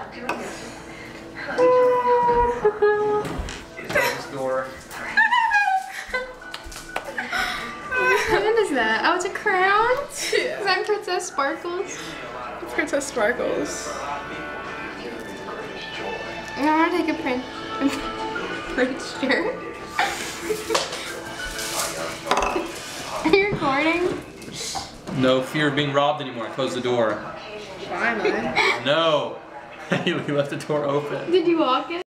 Door. What is that? Oh, it's a crown? Is that Princess Sparkles? Princess Sparkles. I want to take a Prince shirt. Are you recording? No fear of being robbed anymore. Close the door. Why am I? No. You left the door open. Did you walk it?